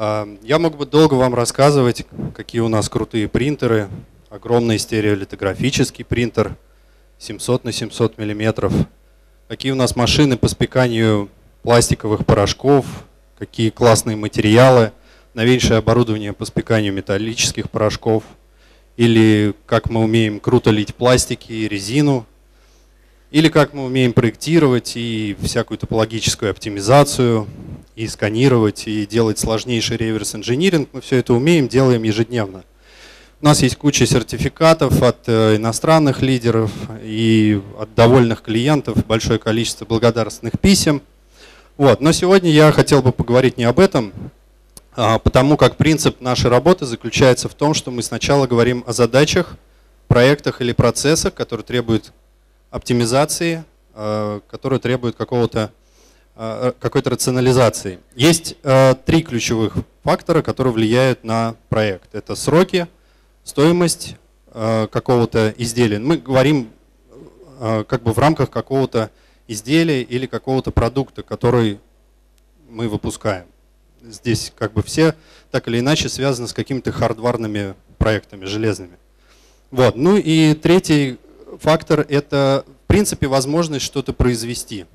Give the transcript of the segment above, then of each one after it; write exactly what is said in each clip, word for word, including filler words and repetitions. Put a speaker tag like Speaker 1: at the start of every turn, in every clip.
Speaker 1: Я мог бы долго вам рассказывать, какие у нас крутые принтеры. Огромный стереолитографический принтер семьсот на семьсот миллиметров. Какие у нас машины по спеканию пластиковых порошков, какие классные материалы, новейшее оборудование по спеканию металлических порошков. Или как мы умеем круто лить пластики и резину. Или как мы умеем проектировать и всякую топологическую оптимизацию, и сканировать, и делать сложнейший реверс-инжиниринг. Мы все это умеем, делаем ежедневно. У нас есть куча сертификатов от иностранных лидеров и от довольных клиентов, большое количество благодарственных писем. Вот. Но сегодня я хотел бы поговорить не об этом, а потому как принцип нашей работы заключается в том, что мы сначала говорим о задачах, проектах или процессах, которые требуют оптимизации, которые требуют какого-то какой-то рационализации. Есть три ключевых фактора, которые влияют на проект. Это сроки, стоимость какого-то изделия. Мы говорим как бы в рамках какого-то изделия или какого-то продукта, который мы выпускаем. Здесь как бы все так или иначе связаны с какими-то хардварными проектами, железными. Вот. Ну и третий фактор – это в принципе возможность что-то произвести.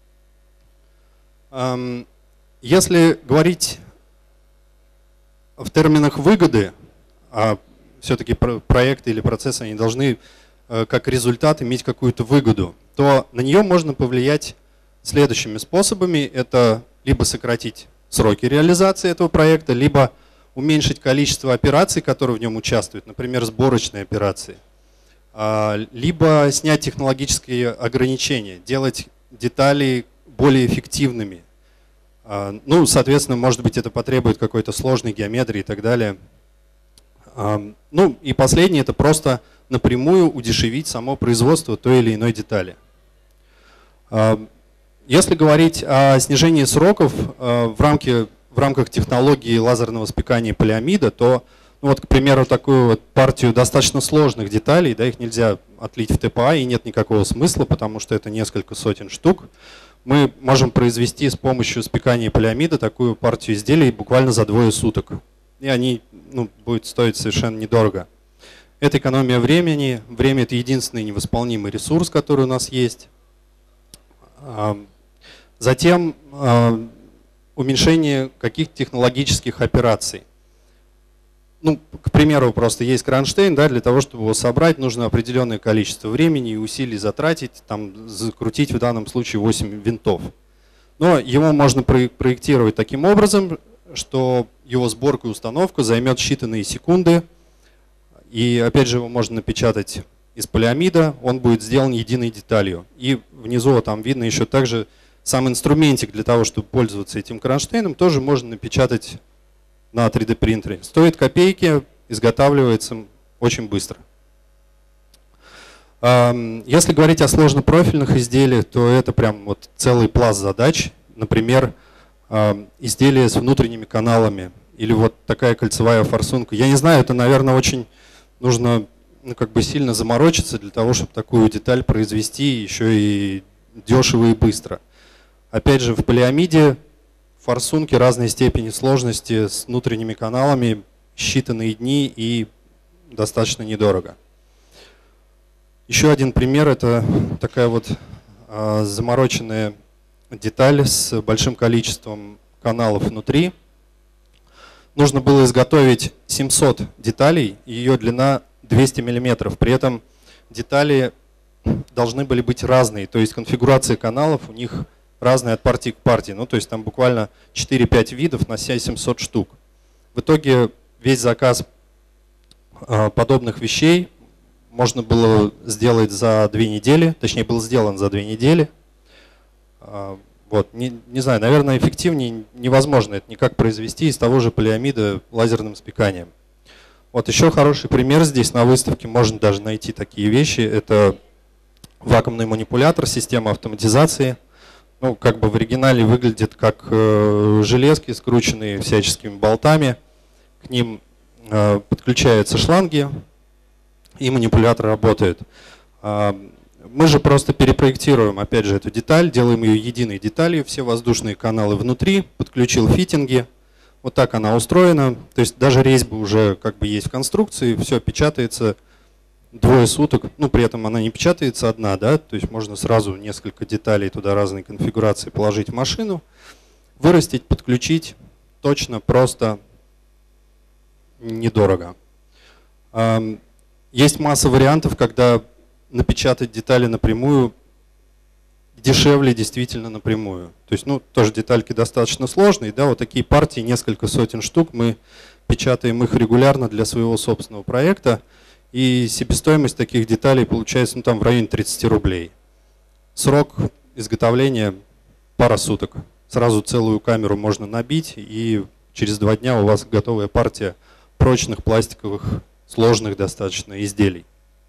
Speaker 1: Если говорить в терминах выгоды, а все-таки проекты или процессы они должны как результат иметь какую-то выгоду, то на нее можно повлиять следующими способами. Это либо сократить сроки реализации этого проекта, либо уменьшить количество операций, которые в нем участвуют, например, сборочные операции, либо снять технологические ограничения, делать детали более эффективными. Ну, соответственно, может быть, это потребует какой-то сложной геометрии и так далее. Ну, и последнее – это просто напрямую удешевить само производство той или иной детали. Если говорить о снижении сроков в, рамке, в рамках технологии лазерного спекания полиамида, то, ну вот, к примеру, такую вот партию достаточно сложных деталей, да, их нельзя отлить в тэ пэ а, и нет никакого смысла, потому что это несколько сотен штук. Мы можем произвести с помощью спекания полиамида такую партию изделий буквально за двое суток. И они ну, будут стоить совершенно недорого. Это экономия времени. Время – это единственный невосполнимый ресурс, который у нас есть. Затем уменьшение каких-то технологических операций. Ну, к примеру, просто есть кронштейн, да, для того, чтобы его собрать, нужно определенное количество времени и усилий затратить, там, закрутить в данном случае восемь винтов. Но его можно проектировать таким образом, что его сборка и установка займет считанные секунды. И опять же его можно напечатать из полиамида, он будет сделан единой деталью. И внизу там видно еще также сам инструментик для того, чтобы пользоваться этим кронштейном, тоже можно напечатать на три дэ принтере. Стоит копейки, изготавливается очень быстро. Если говорить о сложнопрофильных изделиях, то это прям вот целый пласт задач. Например, изделия с внутренними каналами или вот такая кольцевая форсунка. Я не знаю, это, наверное, очень нужно ну, как бы сильно заморочиться для того, чтобы такую деталь произвести еще и дешево и быстро. Опять же, в полиамиде форсунки разной степени сложности с внутренними каналами, считанные дни и достаточно недорого. Еще один пример – это такая вот а, замороченная деталь с большим количеством каналов внутри. Нужно было изготовить семьсот деталей, и ее длина двести миллиметров. При этом детали должны были быть разные, то есть конфигурация каналов у них разные от партии к партии. Ну, то есть там буквально четыре-пять видов на семьсот штук. В итоге весь заказ а, подобных вещей можно было сделать за две недели, точнее был сделан за две недели. А, вот, не, не знаю, наверное, эффективнее невозможно это никак произвести из того же полиамида лазерным спеканием. Вот еще хороший пример здесь на выставке, можно даже найти такие вещи. Это вакуумный манипулятор, система автоматизации. Ну, как бы в оригинале выглядит как э, железки, скрученные всяческими болтами. К ним э, подключаются шланги, и манипулятор работает. Э, мы же просто перепроектируем, опять же, эту деталь, делаем ее единой деталью, все воздушные каналы внутри, подключил фитинги. Вот так она устроена. То есть даже резьба уже как бы есть в конструкции, все печатается двое суток. Ну, при этом она не печатается одна, да, то есть можно сразу несколько деталей туда разной конфигурации положить в машину, вырастить, подключить точно, просто, недорого. Есть масса вариантов, когда напечатать детали напрямую дешевле действительно напрямую. То есть, ну, тоже детальки достаточно сложные, да, вот такие партии, несколько сотен штук, мы печатаем их регулярно для своего собственного проекта, и себестоимость таких деталей получается, ну, там в районе тридцати рублей. Срок изготовления пара суток. Сразу целую камеру можно набить, и через два дня у вас готовая партия прочных пластиковых, сложных достаточно изделий.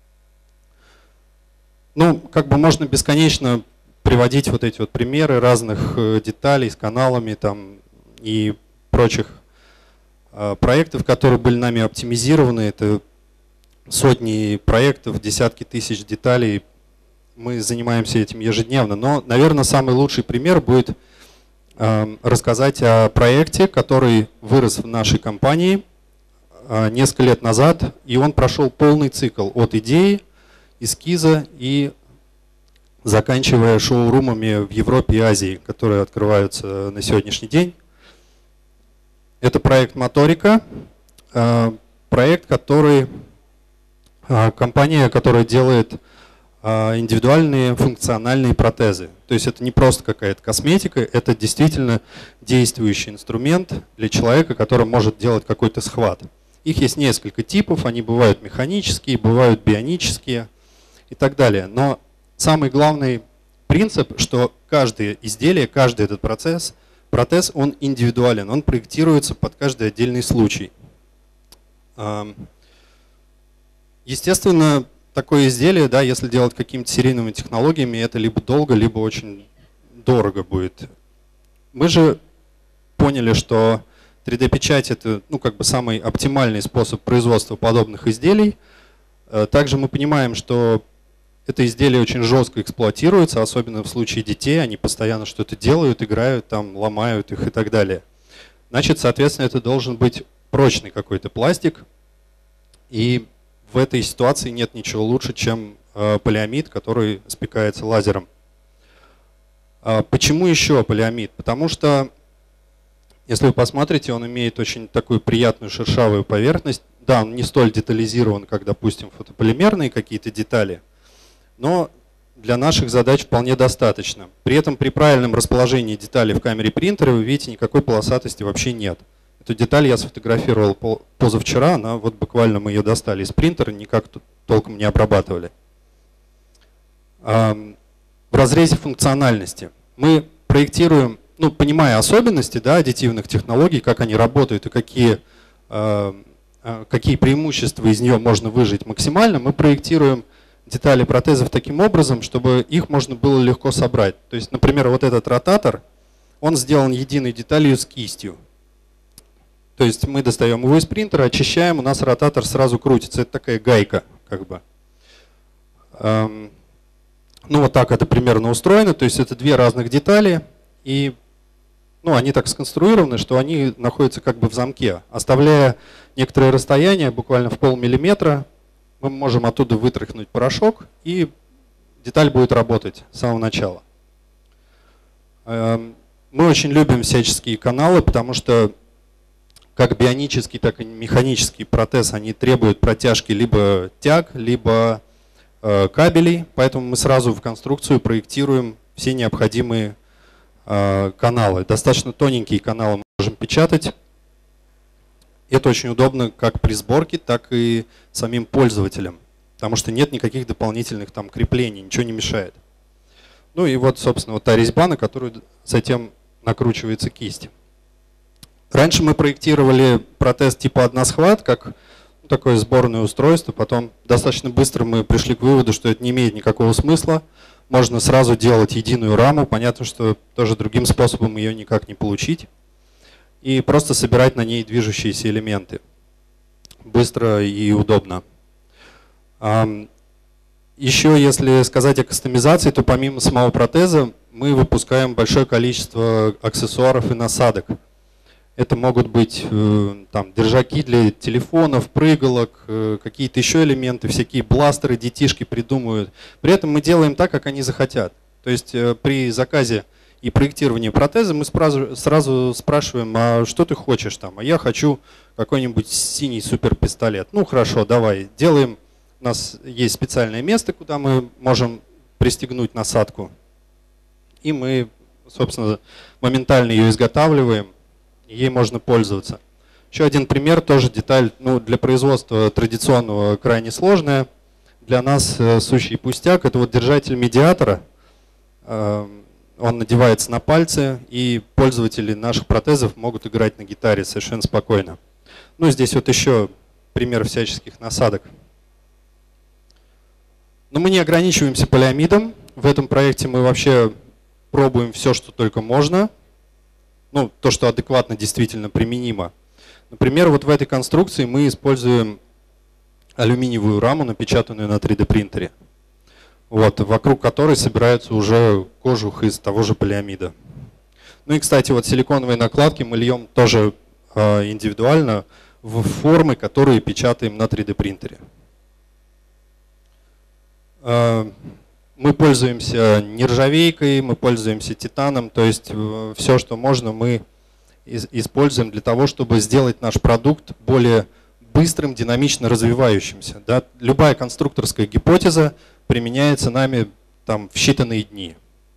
Speaker 1: Ну, как бы можно бесконечно приводить вот эти вот примеры разных деталей с каналами там и прочих э, проектов, которые были нами оптимизированы. Это сотни проектов, десятки тысяч деталей. Мы занимаемся этим ежедневно. Но, наверное, самый лучший пример будет э, рассказать о проекте, который вырос в нашей компании э, несколько лет назад, и он прошел полный цикл от идеи, эскиза и заканчивая шоурумами в Европе и Азии, которые открываются на сегодняшний день. Это проект Моторика, проект, который, компания, которая делает индивидуальные функциональные протезы. То есть это не просто какая-то косметика, это действительно действующий инструмент для человека, который может делать какой-то схват. Их есть несколько типов, они бывают механические, бывают бионические и так далее. Но самый главный принцип, что каждое изделие, каждый этот процесс, протез, он индивидуален, он проектируется под каждый отдельный случай. Естественно, такое изделие, да, если делать какими-то серийными технологиями, это либо долго, либо очень дорого будет. Мы же поняли, что три дэ печать это, ну, как бы самый оптимальный способ производства подобных изделий. Также мы понимаем, что это изделие очень жестко эксплуатируется, особенно в случае детей. Они постоянно что-то делают, играют, там, ломают их и так далее. Значит, соответственно, это должен быть прочный какой-то пластик. И в этой ситуации нет ничего лучше, чем полиамид, который спекается лазером. Почему еще полиамид? Потому что, если вы посмотрите, он имеет очень такую приятную шершавую поверхность. Да, он не столь детализирован, как, допустим, фотополимерные какие-то детали, но для наших задач вполне достаточно. При этом при правильном расположении детали в камере принтера вы видите, никакой полосатости вообще нет. Эту деталь я сфотографировал позавчера, она вот буквально мы ее достали из принтера, никак тут толком не обрабатывали. В разрезе функциональности мы проектируем, ну, понимая особенности, да, аддитивных технологий, как они работают и какие, какие преимущества из нее можно выжить максимально, мы проектируем детали протезов таким образом, чтобы их можно было легко собрать. То есть, например, вот этот ротатор, он сделан единой деталью с кистью. То есть мы достаем его из принтера, очищаем, у нас ротатор сразу крутится. Это такая гайка, как бы. Эм, ну вот так это примерно устроено. То есть это две разных детали, и ну, они так сконструированы, что они находятся как бы в замке. Оставляя некоторое расстояние, буквально в полмиллиметра, мы можем оттуда вытряхнуть порошок, и деталь будет работать с самого начала. Мы очень любим всяческие каналы, потому что как бионический, так и механический протез, они требуют протяжки либо тяг, либо кабелей, поэтому мы сразу в конструкцию проектируем все необходимые каналы. Достаточно тоненькие каналы мы можем печатать. Это очень удобно как при сборке, так и самим пользователям, потому что нет никаких дополнительных там креплений, ничего не мешает. Ну и вот, собственно, вот та резьба, на которую затем накручивается кисть. Раньше мы проектировали протез типа односхват, как такое сборное устройство. Потом достаточно быстро мы пришли к выводу, что это не имеет никакого смысла. Можно сразу делать единую раму. Понятно, что тоже другим способом ее никак не получить. И просто собирать на ней движущиеся элементы. Быстро и удобно. Еще, если сказать о кастомизации, то помимо самого протеза мы выпускаем большое количество аксессуаров и насадок. Это могут быть там, держаки для телефонов, прыгалок, какие-то еще элементы, всякие бластеры, детишки придумывают. При этом мы делаем так, как они захотят. То есть при заказе и проектировании протеза мы сразу, сразу спрашиваем, а что ты хочешь там? А я хочу какой-нибудь синий суперпистолет. Ну хорошо, давай, делаем. У нас есть специальное место, куда мы можем пристегнуть насадку. И мы, собственно, моментально ее изготавливаем. Ей можно пользоваться. Еще один пример, тоже деталь, ну, для производства традиционного крайне сложная. Для нас э, сущий пустяк. Это вот держатель медиатора. Э, он надевается на пальцы, и пользователи наших протезов могут играть на гитаре совершенно спокойно. Ну, здесь вот еще пример всяческих насадок. Но мы не ограничиваемся полиамидом. В этом проекте мы вообще пробуем все, что только можно. Ну, то, что адекватно действительно применимо. Например, вот в этой конструкции мы используем алюминиевую раму, напечатанную на три дэ принтере, вот, вокруг которой собирается уже кожух из того же полиамида. Ну и, кстати, вот силиконовые накладки мы льем тоже э, индивидуально в формы, которые печатаем на три дэ принтере. Э, Мы пользуемся нержавейкой, мы пользуемся титаном, то есть все, что можно, мы используем для того, чтобы сделать наш продукт более быстрым, динамично развивающимся. Да? Любая конструкторская гипотеза применяется нами там, в считанные дни.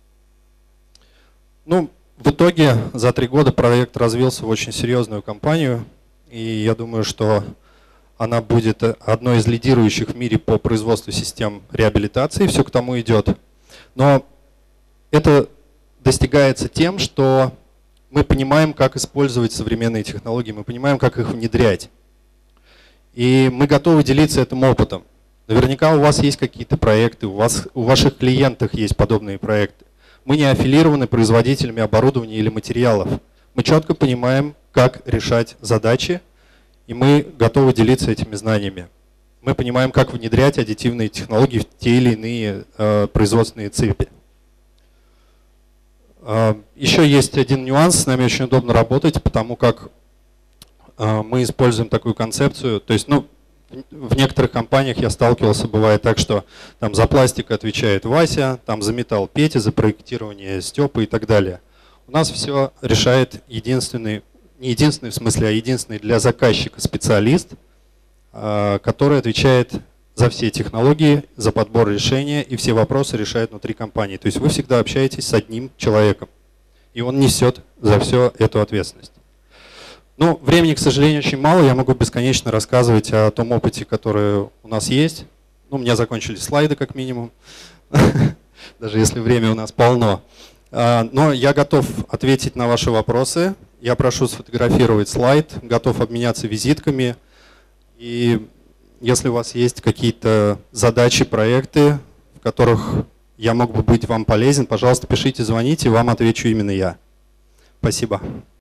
Speaker 1: Ну, в итоге за три года проект развился в очень серьезную компанию, и я думаю, что она будет одной из лидирующих в мире по производству систем реабилитации, все к тому идет. Но это достигается тем, что мы понимаем, как использовать современные технологии, мы понимаем, как их внедрять. И мы готовы делиться этим опытом. Наверняка у вас есть какие-то проекты, у вас, у ваших клиентов есть подобные проекты. Мы не аффилированы производителями оборудования или материалов. Мы четко понимаем, как решать задачи, и мы готовы делиться этими знаниями. Мы понимаем, как внедрять аддитивные технологии в те или иные э, производственные цепи. Э, еще есть один нюанс, с нами очень удобно работать, потому как э, мы используем такую концепцию. То есть, ну, в некоторых компаниях я сталкивался, бывает так, что там за пластик отвечает Вася, там за металл Петя, за проектирование Степа и так далее. У нас все решает единственный, не единственный в смысле, а единственный для заказчика специалист, который отвечает за все технологии, за подбор решения и все вопросы решает внутри компании. То есть вы всегда общаетесь с одним человеком, и он несет за все эту ответственность. Ну, времени, к сожалению, очень мало. Я могу бесконечно рассказывать о том опыте, который у нас есть. Ну, у меня закончились слайды, как минимум, даже если время у нас полно. Но я готов ответить на ваши вопросы. Я прошу сфотографировать слайд, готов обменяться визитками. И если у вас есть какие-то задачи, проекты, в которых я мог бы быть вам полезен, пожалуйста, пишите, звоните, вам отвечу именно я. Спасибо.